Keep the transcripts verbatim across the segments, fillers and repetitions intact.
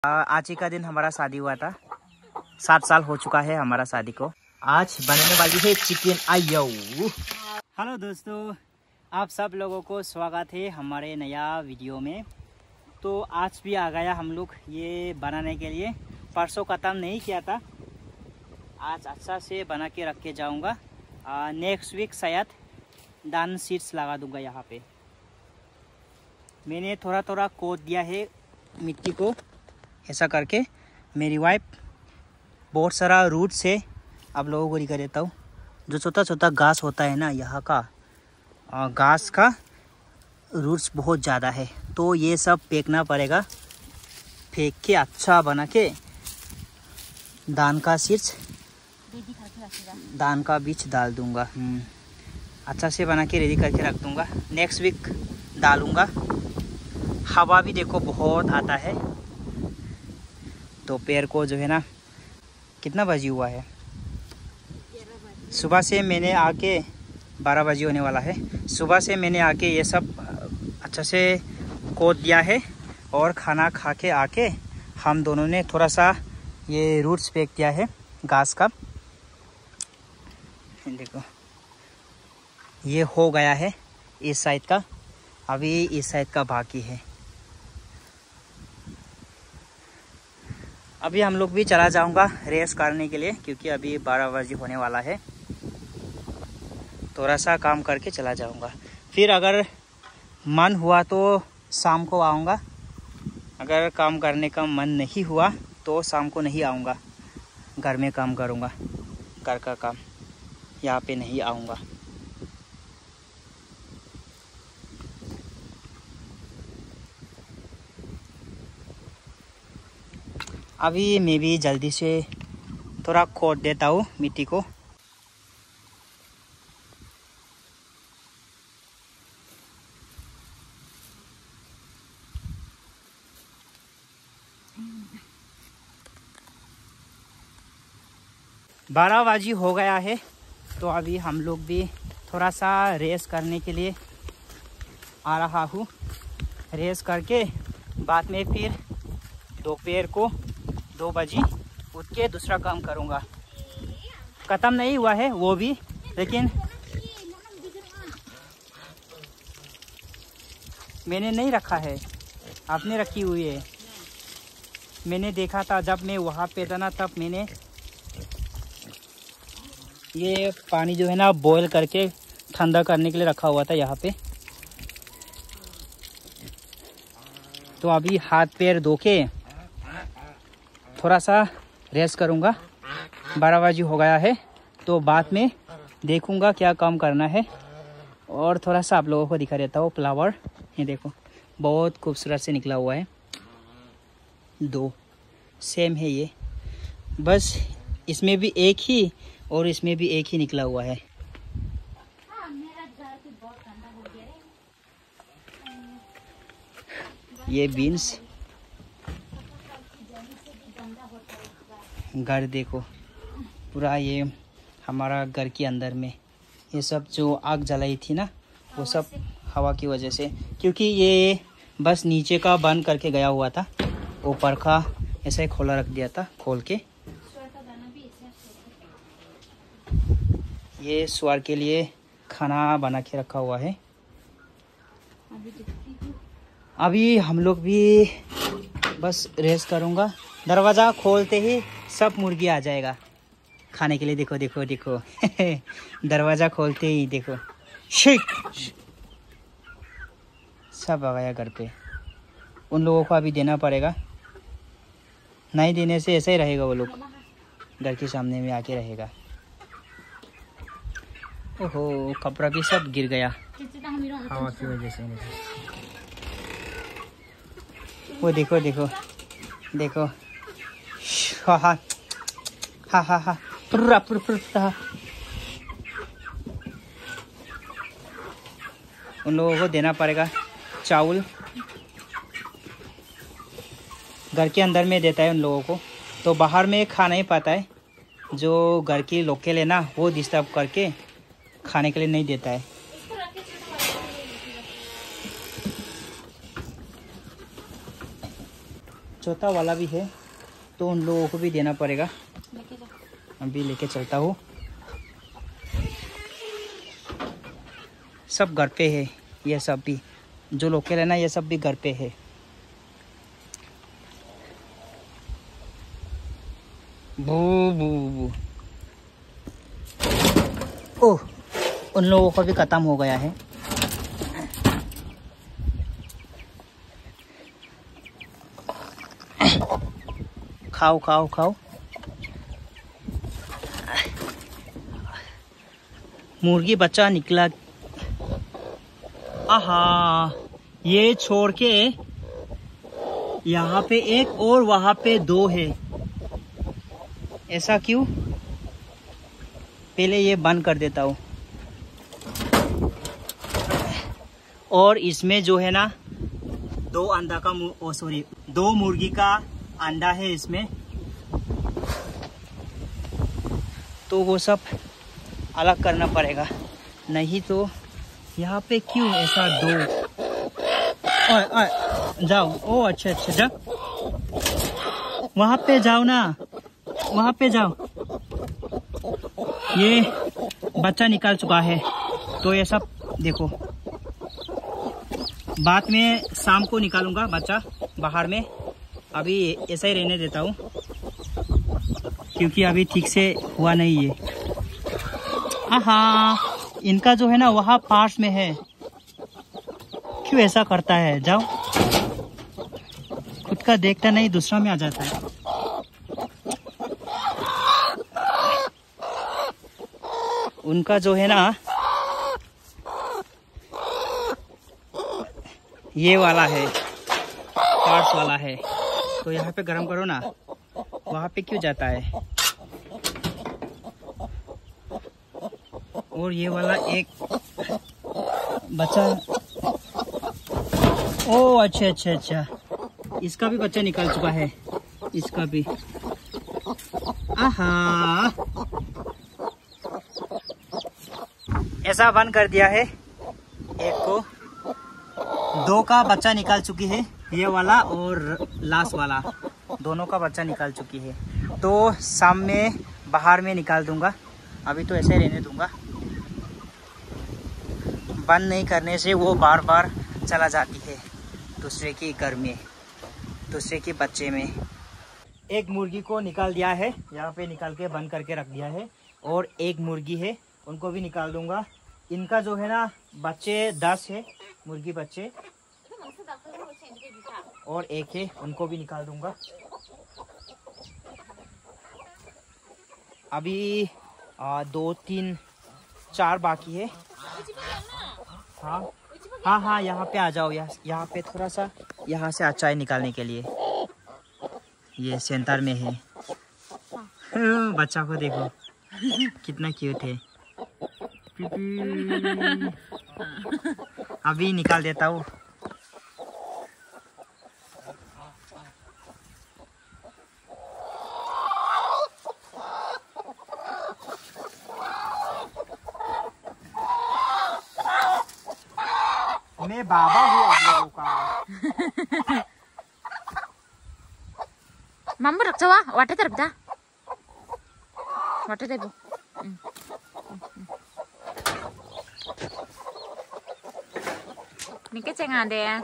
आज ही का दिन हमारा शादी हुआ था। सात साल हो चुका है हमारा शादी को। आज बनने वाली है चिकन आयो। हेलो दोस्तों, आप सब लोगों को स्वागत है हमारे नया वीडियो में। तो आज भी आ गया हम लोग ये बनाने के लिए। परसों ख़त्म नहीं किया था, आज अच्छा से बना के रख के जाऊँगा। नेक्स्ट वीक शायद दान सीड्स लगा दूँगा यहाँ पे। मैंने थोड़ा थोड़ा कोट दिया है मिट्टी को, ऐसा करके। मेरी वाइफ बहुत सारा रूट से आप लोगों को दिखा देता हूँ। जो छोटा छोटा घास होता है ना, यहाँ का घास का रूट्स बहुत ज़्यादा है, तो ये सब फेंकना पड़ेगा। फेंक के अच्छा बना के धान का सीड्स, धान का बीज डाल दूँगा। अच्छा से बना के रेडी करके रख दूँगा। नेक्स्ट वीक डालूँगा। हवा भी देखो बहुत आता है। दोपहर को जो है ना, कितना बजे हुआ है, सुबह से मैंने आके बारह बजे होने वाला है। सुबह से मैंने आके ये सब अच्छा से कोट दिया है और खाना खा के आके हम दोनों ने थोड़ा सा ये रूट्स फेंक दिया है घास का। देखो ये हो गया है इस साइड का, अभी इस साइड का बाकी है। अभी हम लोग भी चला जाऊंगा रेस करने के लिए, क्योंकि अभी बारह बजे होने वाला है। थोड़ा सा काम करके चला जाऊंगा। फिर अगर मन हुआ तो शाम को आऊंगा। अगर काम करने का मन नहीं हुआ तो शाम को नहीं आऊंगा। घर में काम करूंगा, घर का काम, यहाँ पे नहीं आऊंगा। अभी मैं भी जल्दी से थोड़ा खोद देता हूँ मिट्टी को। बारह बजे हो गया है, तो अभी हम लोग भी थोड़ा सा रेस करने के लिए आ रहा हूँ। रेस करके बाद में फिर दोपहर को दो बजे उठ के दूसरा काम करूँगा। ख़त्म नहीं हुआ है वो भी, लेकिन मैंने नहीं रखा है, आपने रखी हुई है। मैंने देखा था जब मैं वहाँ पे था ना, तब मैंने ये पानी जो है ना बॉईल करके ठंडा करने के लिए रखा हुआ था यहाँ पे। तो अभी हाथ पैर धो के थोड़ा सा रेस्ट करूँगा। बारह बजे हो गया है, तो बाद में देखूँगा क्या काम करना है। और थोड़ा सा आप लोगों को दिखा देता हूँ फ्लावर। ये देखो बहुत खूबसूरत से निकला हुआ है। दो सेम है ये, बस इसमें भी एक ही और इसमें भी एक ही निकला हुआ है। ये बीन्स, घर देखो पूरा, ये हमारा घर के अंदर में ये सब जो आग जलाई थी ना, वो सब हवा की वजह से, क्योंकि ये बस नीचे का बंद करके गया हुआ था, ऊपर का ऐसे खोला रख दिया था खोल के। ये सुअर के लिए खाना बना के रखा हुआ है। अभी हम लोग भी बस रेस्ट करूँगा। दरवाज़ा खोलते ही सब मुर्गी आ जाएगा खाने के लिए। देखो देखो देखो दरवाज़ा खोलते ही देखो सब आ गया घर पे। उन लोगों को अभी देना पड़ेगा, नहीं देने से ऐसा ही रहेगा, वो लोग घर के सामने में आके रहेगा। ओहो, कपड़ा भी सब गिर गया हवा की वजह से। वो देखो देखो देखो, हा हा हा हा हा पुर्रा पुर्रा। उन लोगों को देना पड़ेगा चावल। घर के अंदर में देता है उन लोगों को, तो बाहर में खा नहीं पाता है। जो घर की लोकल है ना, वो डिस्टर्ब करके खाने के लिए नहीं देता है। चौथा वाला भी है, तो उन लोगों को भी देना पड़ेगा। अभी लेके चलता हूँ। सब घर पे है, ये सब भी जो लोकल है ना, ये सब भी घर पे है। बू बू बू। ओह, उन लोगों का भी खत्म हो गया है। खाओ खाओ खाओ। मुर्गी बच्चा निकला। आहा, ये छोड़ के यहाँ पे एक और वहाँ पे दो है। ऐसा क्यों? पहले ये बंद कर देता हूँ। और इसमें जो है ना, दो अंडा का ओ सॉरी दो मुर्गी का अंडा है इसमें, तो वो सब अलग करना पड़ेगा, नहीं तो यहाँ पे क्यों ऐसा दो। ओए ओए जाओ। ओ अच्छा अच्छा, जाओ वहाँ पे जाओ ना, वहाँ पे जाओ। ये बच्चा निकाल चुका है, तो ये सब देखो। बाद में शाम को निकालूंगा बच्चा बाहर में, अभी ऐसा ही रहने देता हूँ क्योंकि अभी ठीक से हुआ नहीं है। आहा, इनका जो है ना वहाँ पास में है, क्यों ऐसा करता है? जाओ, खुद का देखता नहीं दूसरा में आ जाता है। उनका जो है ना ये वाला है, पार्ट्स वाला है, तो यहाँ पे गरम करो ना, वहाँ पे क्यों जाता है? और ये वाला एक बच्चा, ओ अच्छा अच्छा अच्छा, इसका भी बच्चा निकल चुका है, इसका भी। आहा, ऐसा बंद कर दिया है। एक को दो का बच्चा निकाल चुकी है, ये वाला और लास्ट वाला, दोनों का बच्चा निकाल चुकी है। तो शाम में बाहर में निकाल दूंगा, अभी तो ऐसे रहने दूंगा। बंद नहीं करने से वो बार बार चला जाती है दूसरे के घर में, दूसरे के बच्चे में। एक मुर्गी को निकाल दिया है, यहाँ पे निकाल के बंद करके रख दिया है, और एक मुर्गी है, उनको भी निकाल दूंगा। इनका जो है ना बच्चे दस है, मुर्गी बच्चे, और एक है, उनको भी निकाल दूंगा। अभी आ, दो तीन चार बाकी है। हाँ हाँ हाँ, यहाँ पे आ जाओ, यहाँ यहाँ पे थोड़ा सा, यहाँ से अचाई निकालने के लिए। ये सेंटर में है। बच्चा को देखो कितना क्यूट है। अभी निकाल देता हूँ। मैं बाबा हूँ आप लोगों का। Mampu rak cawa, wadah terus dah. Wadah deh bu. Ini kecengan deh.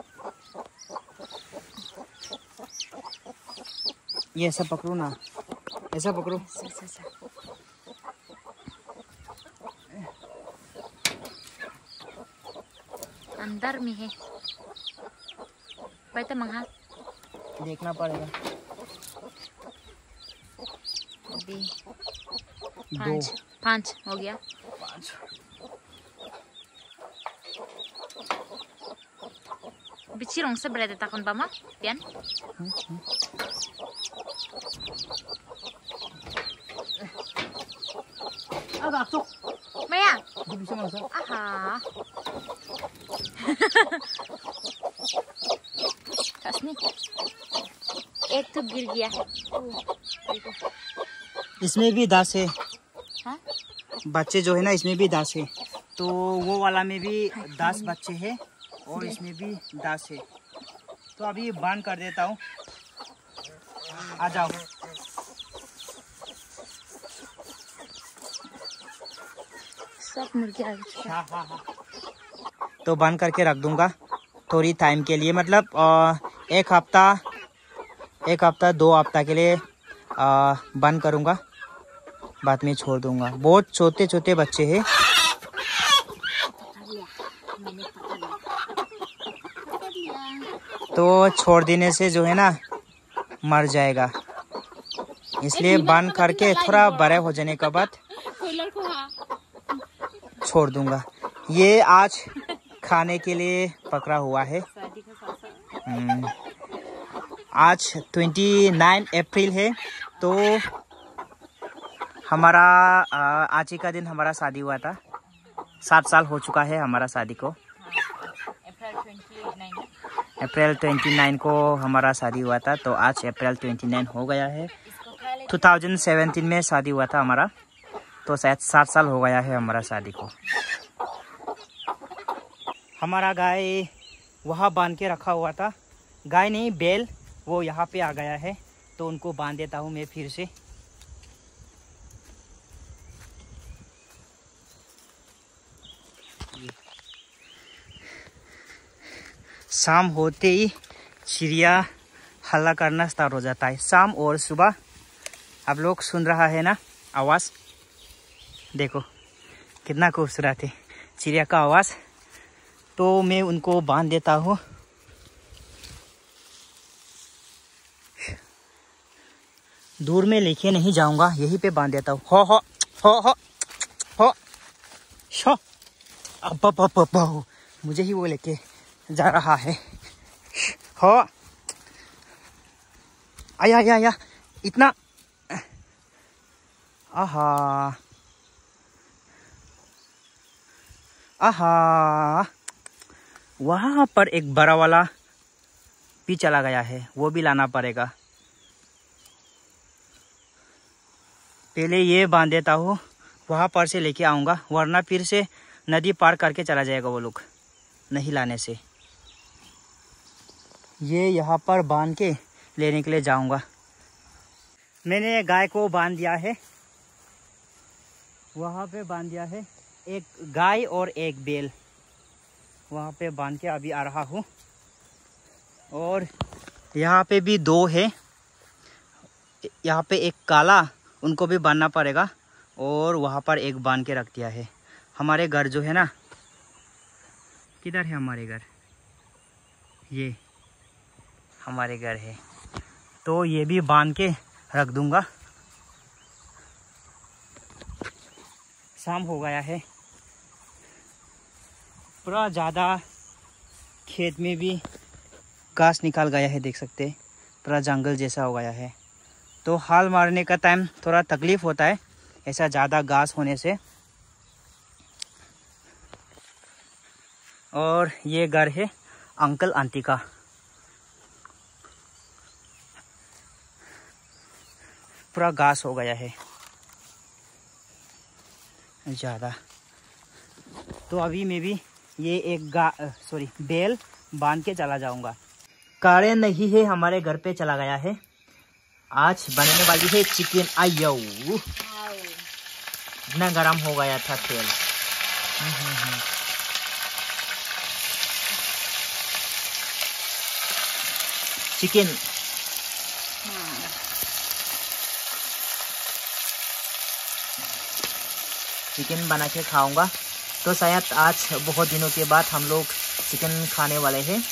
ये ऐसा पकड़ो ना, ऐसा पकड़ो। अंदर में है। बैठे मंगा। देखना पड़ेगा। अभी पाँच पाँच हो गया। पाँच। बिची रोंग से berada takon bama, Pian? Agak tuh. Maya. Dia bisa masak. Aha. Kasni. एक तो गिर गया। इसमें भी दास है। हाँ? बच्चे जो है ना इसमें भी दास है, तो वो वाला में भी दस बच्चे हैं और इसमें भी दस है। तो अभी बंद कर देता हूँ। आ जाओ। सब मुर्गी आ गई। हाँ हाँ हाँ। तो बंद करके रख दूंगा थोड़ी टाइम के लिए, मतलब आ, एक हफ्ता एक हफ्ता दो हफ्ता के लिए आ, बंद करूंगा, बाद में छोड़ दूंगा। बहुत छोटे छोटे बच्चे हैं, तो छोड़ देने से जो है ना मर जाएगा, इसलिए बंद करके थोड़ा बड़े हो जाने के बाद छोड़ दूंगा। ये आज खाने के लिए पकड़ा हुआ है। आज उनतीस अप्रैल है, तो हमारा आज ही का दिन हमारा शादी हुआ था। सात साल हो चुका है हमारा शादी को। अप्रैल उनतीस को हमारा शादी हुआ था, तो आज अप्रैल उनतीस हो गया है। दो हज़ार सत्रह में शादी हुआ था हमारा, तो शायद सात साल हो गया है हमारा शादी को। हमारा गाय वहाँ बांध के रखा हुआ था, गाय नहीं बैल, वो यहाँ पे आ गया है, तो उनको बांध देता हूँ मैं फिर से। शाम होते ही चिड़िया हल्ला करना स्टार्ट हो जाता है। शाम और सुबह आप लोग सुन रहा है ना आवाज़, देखो कितना खूबसूरत है चिड़िया का आवाज़। तो मैं उनको बांध देता हूँ। दूर में लेके नहीं जाऊंगा, यहीं पे बांध देता हूँ। हो हो हो हो हो शो, अब अब अब अब मुझे ही वो लेके जा रहा है। हो आया आया आया इतना, आहा आहा। वहाँ पर एक बड़ा वाला भी चला गया है, वो भी लाना पड़ेगा। पहले ये बांध देता हूँ, वहाँ पर से लेके आऊँगा, वरना फिर से नदी पार करके चला जाएगा वो लोग नहीं लाने से। ये यहाँ पर बांध के लेने के लिए जाऊँगा। मैंने गाय को बांध दिया है, वहाँ पे बांध दिया है। एक गाय और एक बैल वहाँ पे बांध के अभी आ रहा हूँ। और यहाँ पे भी दो है, यहाँ पे एक काला, उनको भी बांधना पड़ेगा। और वहाँ पर एक बांध के रख दिया है। हमारे घर जो है ना, किधर है हमारे घर, ये हमारे घर है, तो ये भी बांध के रख दूंगा। शाम हो गया है, पूरा ज़्यादा खेत में भी घास निकाल गया है, देख सकते हैं पूरा जंगल जैसा हो गया है। तो हाल मारने का टाइम थोड़ा तकलीफ़ होता है ऐसा ज़्यादा घास होने से। और ये घर है अंकल आंटी का। पूरा घास हो गया है ज़्यादा, तो अभी मैं भी ये एक गा सॉरी बैल बांध के चला जाऊंगा। कारें नहीं है हमारे घर पे, चला गया है। आज बनने वाली है चिकन। आयो इतना गरम हो गया था तेल। चिकन चिकन बना के खाऊंगा। तो शायद आज बहुत दिनों के बाद हम लोग चिकन खाने वाले हैं।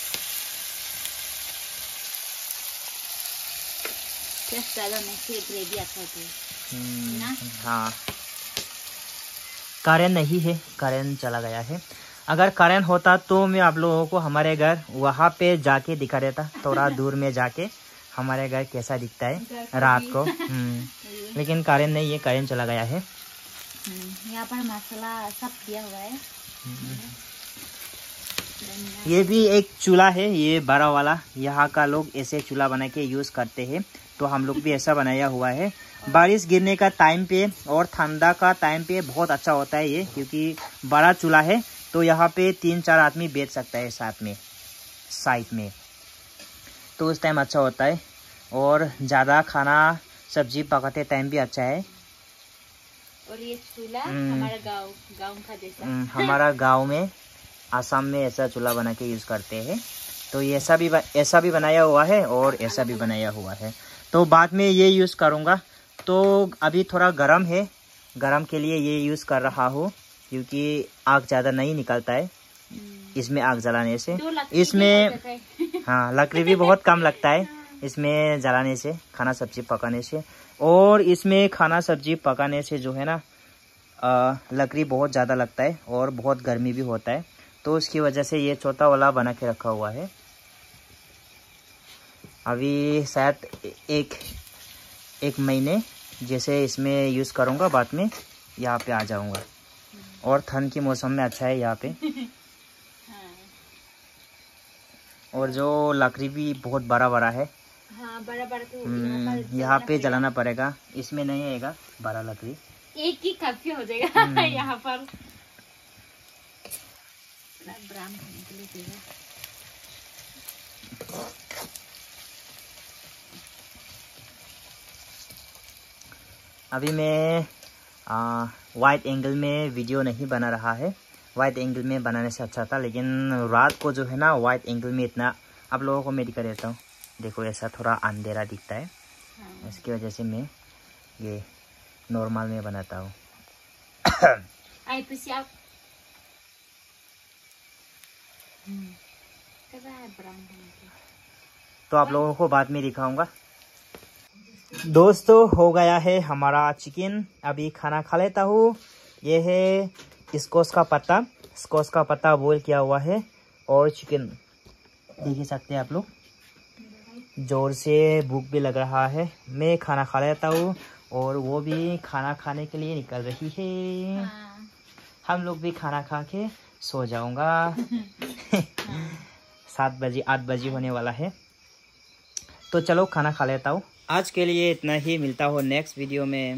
हाँ, करेंट नहीं है, करेंट चला गया है। अगर करेंट होता तो मैं आप लोगों को हमारे घर वहाँ पे जाके दिखा देता, थोड़ा दूर में जाके हमारे घर कैसा दिखता है रात को। लेकिन करेंट नहीं है, करेंट चला गया है। यहाँ पर मसाला सब दिया हुआ है। ये भी एक चूल्हा है, ये बड़ा वाला। यहाँ का लोग ऐसे चूल्हा बना के यूज़ करते हैं, तो हम लोग भी ऐसा बनाया हुआ है। बारिश गिरने का टाइम पे और ठंडा का टाइम पे बहुत अच्छा होता है ये, क्योंकि बड़ा चूल्हा है तो यहाँ पे तीन चार आदमी बैठ सकता है साथ में साइड में, तो उस टाइम अच्छा होता है। और ज़्यादा खाना सब्जी पकाते टाइम भी अच्छा है। और ये चूल्हा हमारा गांव गांव का जैसा हमारा गांव में आसाम में ऐसा चूल्हा बना के यूज़ करते हैं। तो ये ऐसा भी ऐसा भी बनाया हुआ है और ऐसा भी बनाया हुआ है। तो बाद में ये यूज़ करूँगा। तो अभी थोड़ा गर्म है, गर्म के लिए ये यूज़ कर रहा हूँ क्योंकि आग ज़्यादा नहीं निकलता है इसमें आग जलाने से। इसमें हाँ लकड़ी भी बहुत कम लगता है इसमें जलाने से, खाना सब्जी पकाने से। और इसमें खाना सब्जी पकाने से जो है ना आ, लकड़ी बहुत ज़्यादा लगता है और बहुत गर्मी भी होता है। तो उसकी वजह से ये छोटा वाला बना के रखा हुआ है। अभी शायद एक एक महीने जैसे इसमें यूज़ करूँगा, बाद में यहाँ पे आ जाऊँगा। और ठंड के मौसम में अच्छा है यहाँ पे। और जो लकड़ी भी बहुत बड़ा बड़ा है। हाँ, बड़ा बड़ा तो यहाँ पे जलाना पड़ेगा, इसमें नहीं आएगा बड़ा लकड़ी। एक ही काफी हो जाएगा यहाँ पर ब्राउन होने के लिए देगा। अभी मैं वाइड एंगल में वीडियो नहीं बना रहा है। वाइड एंगल में बनाने से अच्छा था, लेकिन रात को जो है ना वाइड एंगल में इतना आप लोगों को मैं दिखा देता हूँ। देखो ऐसा थोड़ा अंधेरा दिखता है। हाँ। इसकी वजह से मैं ये नॉर्मल में बनाता हूँ। तो आप लोगों को बाद में दिखाऊंगा। दोस्तों हो गया है हमारा चिकन, अभी खाना खा लेता हूँ। ये है स्क्वाश का पत्ता, स्क्वाश का पत्ता बॉईल किया हुआ है और चिकन देख ही सकते हैं आप लोग। जोर से भूख भी लग रहा है, मैं खाना खा लेता हूँ और वो भी खाना खाने के लिए निकल रही है। हाँ। हम लोग भी खाना खा के सो जाऊंगा। सात बजे आठ बजे होने वाला है। तो चलो खाना खा लेता हूँ। आज के लिए इतना ही, मिलता हो नेक्स्ट वीडियो में।